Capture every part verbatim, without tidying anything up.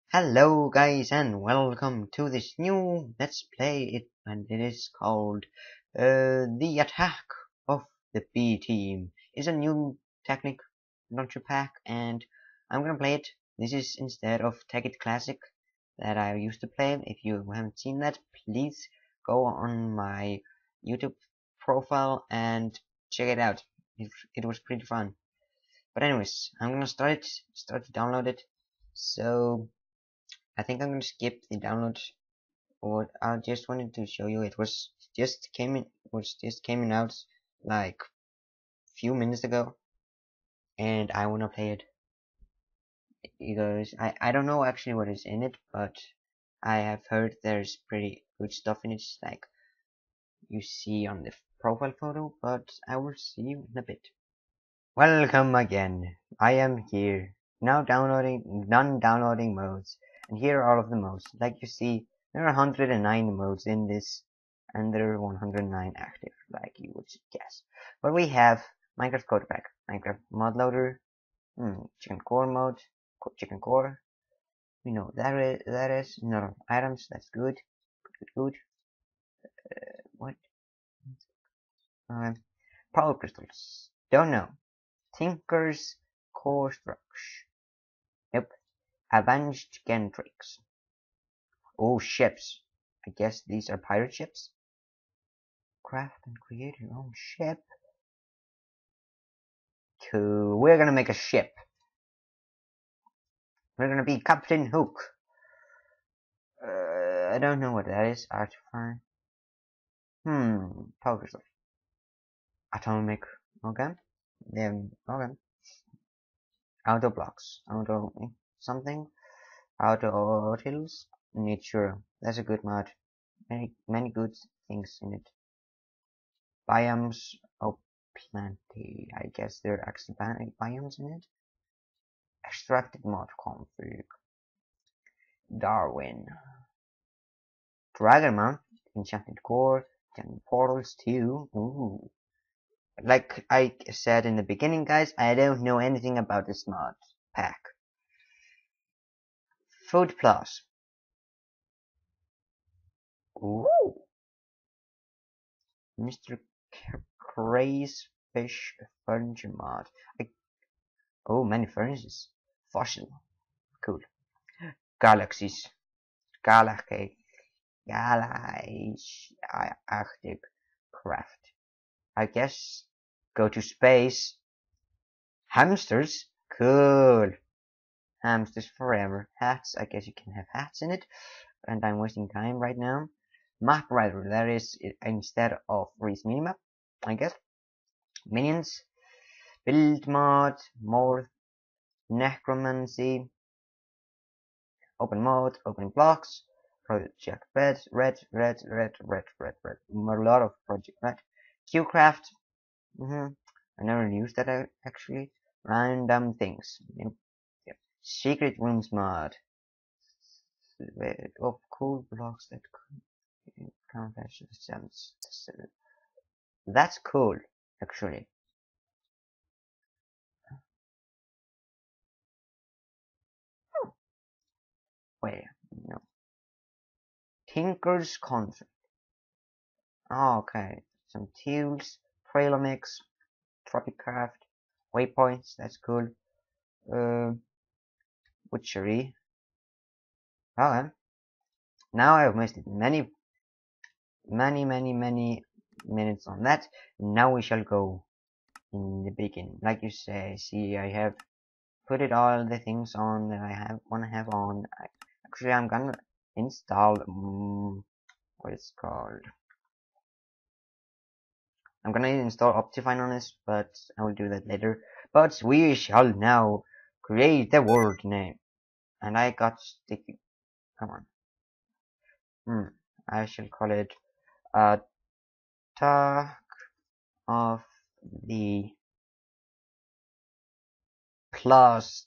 Hello guys and welcome to this new Let's Play it and it is called uh, The Attack of the B Team. It's a new technique launcher pack and I'm gonna play it. This is instead of Take It Classic that I used to play. If you haven't seen that, please go on my YouTube profile and check it out. It, it was pretty fun. But anyways, I'm gonna start it, start to download it. So I think I'm gonna skip the download. What I just wanted to show you, it was just came in, was just came out like few minutes ago, and I wanna play it because I I don't know actually what is in it, but I have heard there's pretty good stuff in it, like you see on the profile photo. But I will see you in a bit. Welcome again. I am here now, downloading non-downloading modes, and here are all of the modes. Like you see, there are one hundred nine modes in this, and there are one hundred nine active, like you would guess. But we have Minecraft Code Pack, Minecraft Mod Loader, hmm, Chicken Core mode, Chicken Core. We know that is, that is no items. That's good, good, good. Uh, what? Um, Power crystals. Don't know. Tinker's Core Structure. Nope. Avenged Gentrix. Oh, ships. I guess these are pirate ships. Craft and create your own ship. Cool. We're gonna make a ship. We're gonna be Captain Hook. Uh, I don't know what that is. Artifact. Hmm. Power crystal. Atomic. Okay. Then okay. Auto blocks. Auto something. Auto tills. Nature. That's a good mod. Many many good things in it. Biomes. Oh, plenty. I guess there are actually biomes in it. Extracted mod config. Darwin. Dragonmount. Enchanted core. Enchanted portals too. Ooh. Like I said in the beginning, guys, I don't know anything about this mod pack. Food plus. Ooh. Mister Crayfish furniture mod. I, oh, many furnaces. Fossil. Cool. Galaxies. Galaxy. Galactic craft. I guess go to space. Hamsters? Cool. Hamsters forever. Hats. I guess you can have hats in it. And I'm wasting time right now. Map writer. That is instead of Reese minimap, I guess. Minions. Build mod. More necromancy. Open mode. Open blocks. Project red, red, red, red, red, red, red. A lot of project red. Qcraft. Mm-hmm. I never used that actually. Random things. Yep. Yep. Secret rooms mod. Of cool blocks that count as gems. That's cool, actually. Oh, wait, no. Tinker's Contract. Oh, okay. Some tools, Trailomix, Tropicraft, waypoints. That's cool. Uh, Witchery. Okay. Now I've wasted many, many, many, many minutes on that. Now we shall go in the beginning. Like you say, see, I have put it all the things on that I have want to have on. I, actually, I'm gonna install um, what it's called. I'm gonna install Optifine on this, but I will do that later. But we shall now create the word name, and I got sticky. Come on. Hmm. I shall call it Attack of the Plus.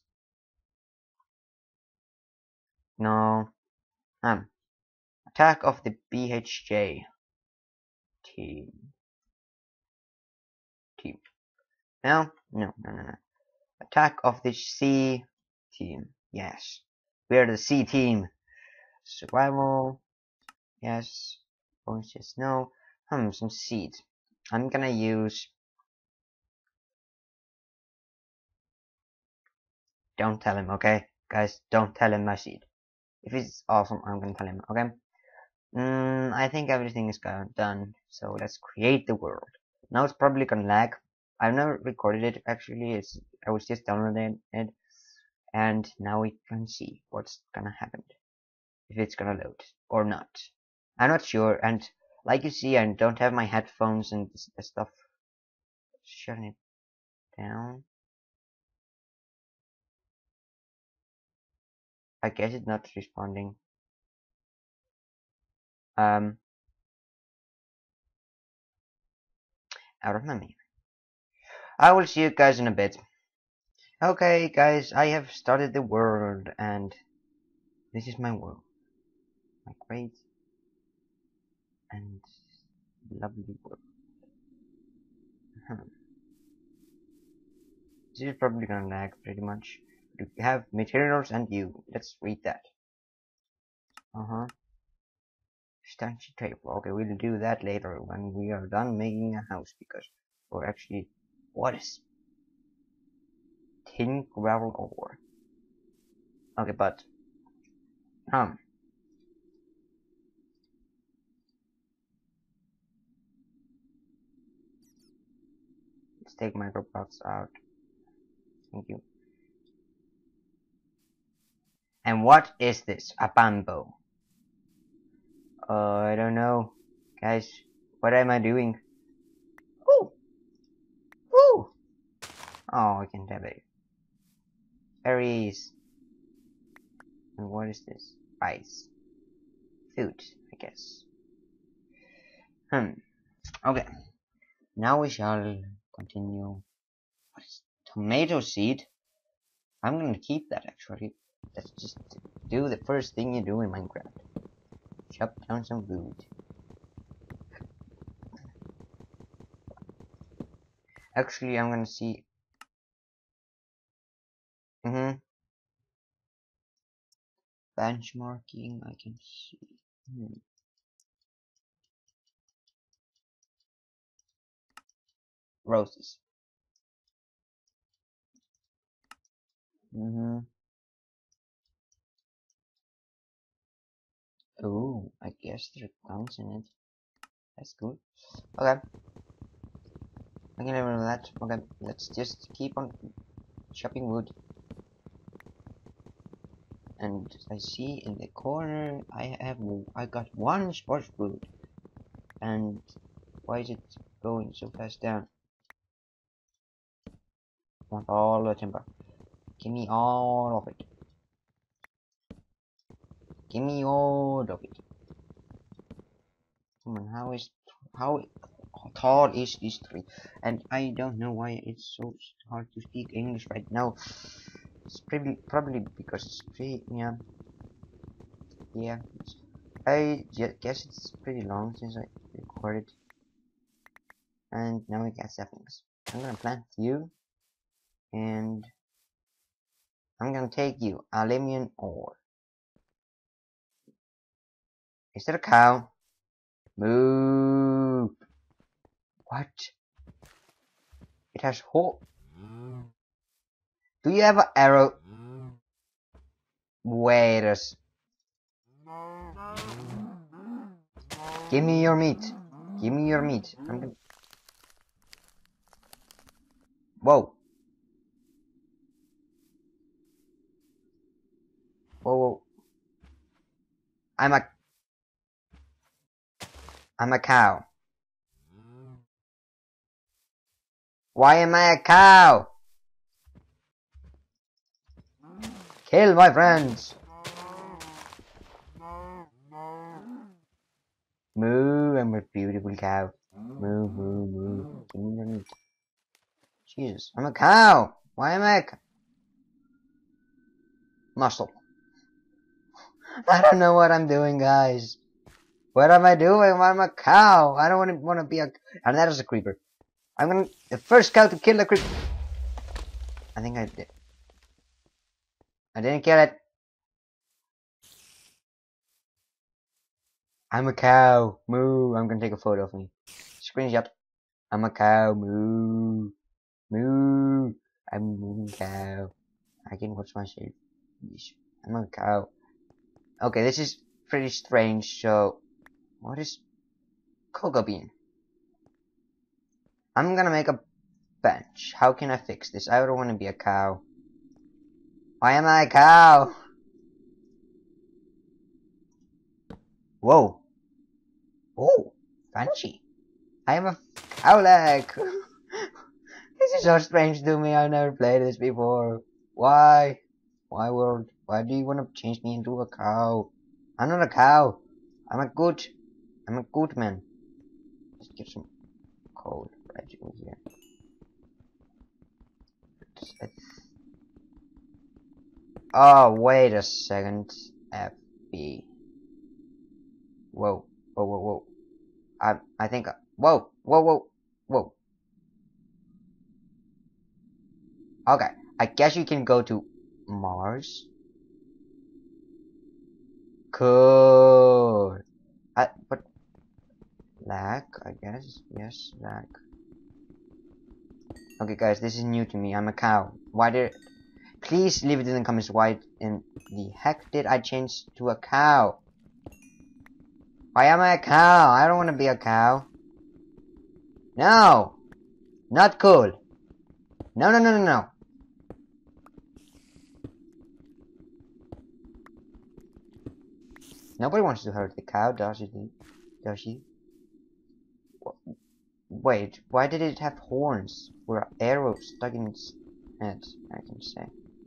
No. Um. Attack of the B H J team. Team. No, no, no, no, no. Attack of the C team. Yes. We're the C team. Survival. Yes. Bones, yes, no. Hmm, some seeds. I'm gonna use... Don't tell him, okay? Guys, don't tell him my seed. If it's awesome, I'm gonna tell him, okay? Mm, I think everything is done, so let's create the world. Now it's probably gonna lag. I've never recorded it, actually. It's I was just downloading it, and now we can see what's gonna happen. If it's gonna load or not. I'm not sure, and like you see, I don't have my headphones and stuff. Shutting it down. I guess it's not responding. Um, out of memory. I will see you guys in a bit. Okay, guys, I have started the world, and this is my world. My great and lovely world. Hmm. This is probably gonna lag pretty much. You have materials and you. Let's read that. Uh huh. Stanchi table. Okay, we'll do that later when we are done making a house because, or actually, what is tin gravel ore? Okay, but um, let's take microblocks out. Thank you. And what is this? A bamboo? Uh, I don't know, guys. What am I doing? Ooh, ooh. Oh, I can have it. Berries. And what is this? Rice. Food, I guess. Hmm. Okay. Now we shall continue. What is tomato seed? I'm gonna keep that actually. Let's just do the first thing you do in Minecraft. Chop down some wood. Actually, I'm gonna see. Mm-hmm. Benchmarking, I can see. Hmm. Roses. Mm-hmm. Oh, I guess there are clowns in it. That's good. Okay. I can remember that. Okay, let's just keep on chopping wood. And I see in the corner I have I got one sports wood. And why is it going so fast down? I want all the timber. Give me all of it. Give me all of it. Come on, how is how tall is this tree? And I don't know why it's so hard to speak English right now. It's probably probably because it's pretty yeah yeah. I guess it's pretty long since I recorded. And now we got settings. I'm gonna plant you, and I'm gonna take you aluminium ore. Is that a cow? Move. What? It has hole. Do you have an arrow? Wait a s- Give me your meat. Give me your meat. I'm gonna... Whoa. Whoa, whoa. I'm a... I'm a cow. Why am I a cow? Kill my friends. Moo, I'm a beautiful cow. Moo, moo, moo. Give me your meat. Jesus, I'm a cow. Why am I a cow? Muscle. I don't know what I'm doing, guys. What am I doing? I'm a cow. I don't want to want to be a. And that is a creeper. I'm gonna the first cow to kill the creeper. I think I did. I didn't kill it. I'm a cow. Moo. I'm gonna take a photo of me. Screenshot. I'm a cow. Moo. Moo. I'm a moving cow. I can watch my shape. I'm a cow. Okay, this is pretty strange. So, what is cocoa bean? I'm gonna make a bench. How can I fix this? I don't want to be a cow. Why am I a cow? Whoa. Oh, fancy. I am a cow leg. This is so strange to me. I've never played this before. Why? Why world? Why do you want to change me into a cow? I'm not a cow. I'm a good. I'm a good man. Let's get some coal right over here. Oh, wait a second. F B. Whoa. Whoa, whoa, whoa. I I think. Whoa, whoa, whoa, whoa. Okay, I guess you can go to Mars. Cool. I, but lag, I guess. Yes, lag. Okay, guys, this is new to me. I'm a cow. Why did? Please leave it in the comments. Why in the heck did I change to a cow? Why am I a cow? I don't want to be a cow. No, not cool. No, no, no, no, no. Nobody wants to hurt the cow, does she? Does she? Wait, why did it have horns? Were arrows stuck in its head, I can say.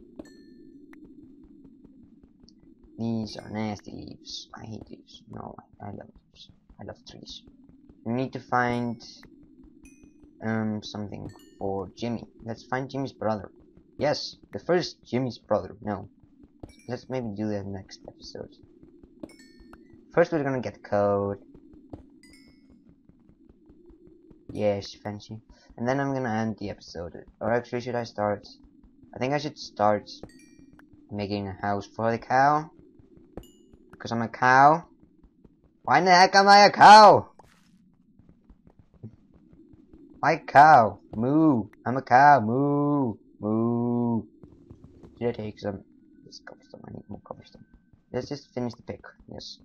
These are nasty leaves. I hate leaves. No, I love leaves. I love trees. We need to find um something for Jimmy. Let's find Jimmy's brother. Yes, the first Jimmy's brother. No. Let's maybe do that next episode. First we're gonna get code. Yes, fancy. And then I'm gonna end the episode. Or actually, should I start? I think I should start making a house for the cow. Because I'm a cow. Why in the heck am I a cow? Why cow? Moo. I'm a cow. Moo. Moo. Should I take some? This cobblestone. I need more cobblestone. Let's just finish the pick. Yes.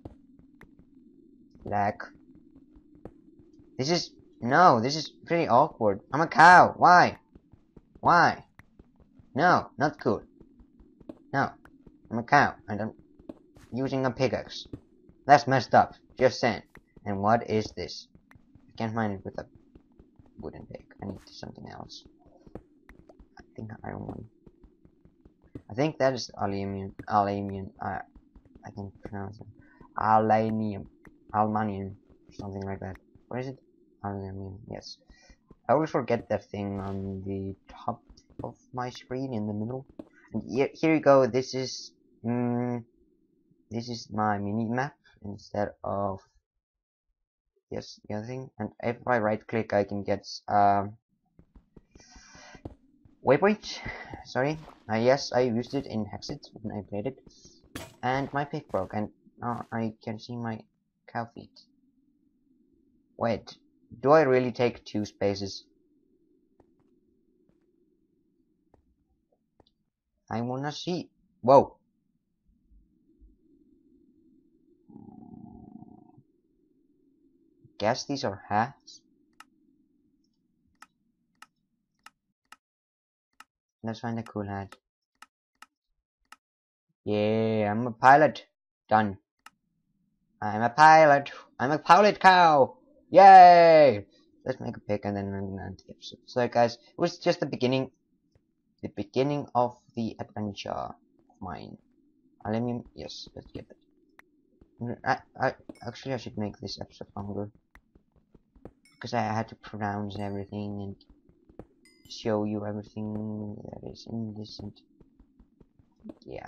Lag. This is no. This is pretty awkward. I'm a cow. Why? Why? No, not cool. No, I'm a cow and I'm using a pickaxe. That's messed up. Just saying. And what is this? I can't mine it with a wooden pick. I need something else. I think iron one. I think that is aluminium. Aluminium. I I can pronounce it. Aluminium. Aluminium. Something like that. What is it? Aluminium. Yes. I always forget that thing on the top of my screen in the middle. And here, here you go. This is mm, this is my mini map instead of yes the other thing. And if I right click, I can get um waypoint. Sorry. Uh, yes, I used it in Hexit when I played it, and my pick broke, and now I can see my cow feet. Wait, do I really take two spaces? I wanna see. Whoa. Guess these are hats. Let's find a cool hat. Yeah, I'm a pilot. Done. I'm a pilot. I'm a pilot cow. Yay! Let's make a pick and then I'm gonna end the episode. So guys, it was just the beginning. The beginning of the adventure of mine. Aluminium. Yes, let's get it. I, I actually I should make this episode longer because I had to pronounce everything and show you everything that is in this. And yeah,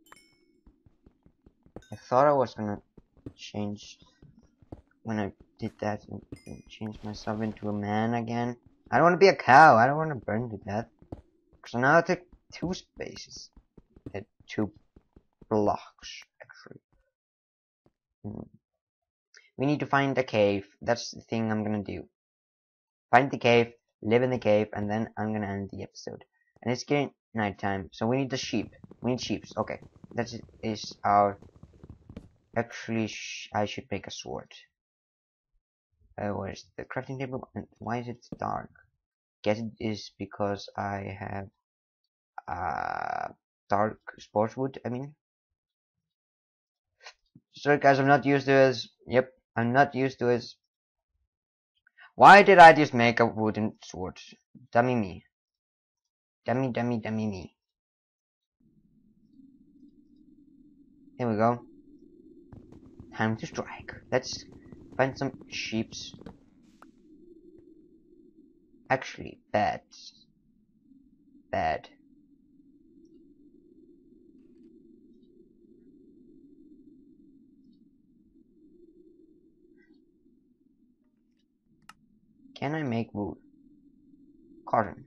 I thought I was gonna change when I did that and, and change myself into a man again. I don't want to be a cow. I don't want to burn to death. So now I take two spaces, uh, two blocks actually. Hmm. we need to find a cave. That's the thing I'm gonna do. Find the cave, live in the cave, and then I'm gonna end the episode. And it's getting nighttime, so we need the sheep. We need sheep. Okay, that is our. Actually, sh I should make a sword. Uh, where's the crafting table? And why is it dark? Guess it is because I have uh dark sports wood. I mean, sorry guys, I'm not used to this. Yep, I'm not used to this. Why did I just make a wooden sword? Dummy me. Dummy, dummy, dummy me. Here we go. Time to strike. Let's find some sheeps. Actually, bad. Bad. Can I make wood? Cotton.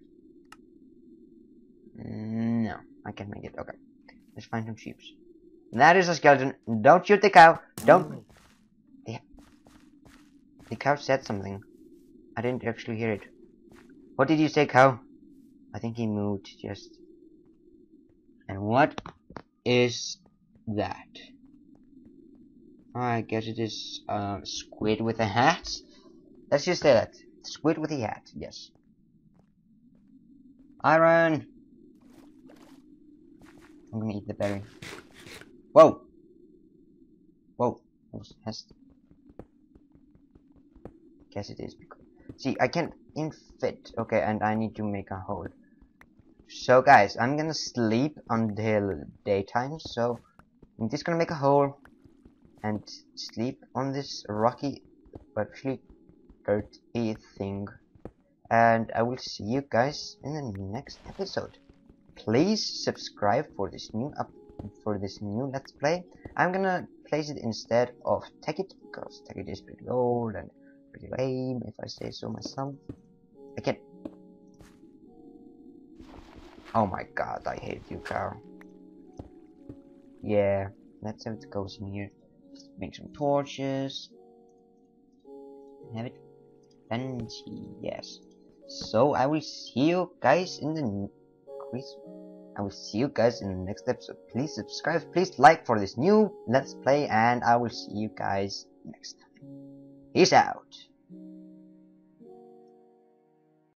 No, I can't make it. Okay. Let's find some sheeps. That is a skeleton. Don't shoot the cow. Don't. The, the cow said something. I didn't actually hear it. What did you say, cow? I think he moved just. And what is that? I guess it is a uh, squid with a hat. Let's just say that. Squid with a hat, yes. Iron! I'm gonna eat the berry. Whoa! Whoa, that was has guess it is because see I can't infit. Okay, and I need to make a hole. So guys, I'm gonna sleep until daytime, so I'm just gonna make a hole and sleep on this rocky actually dirty thing. And I will see you guys in the next episode. Please subscribe for this new up for this new let's play. I'm gonna place it instead of Tekkit because Tekkit is pretty old and pretty lame if I say so myself. I can't. Oh my god, I hate you, Carl. Yeah, let's have it goes in here. Make some torches. Have it fancy, yes. So I will see you guys in the I will see you guys in the next episode. Please subscribe, please like for this new let's play, and I will see you guys next time. Peace out.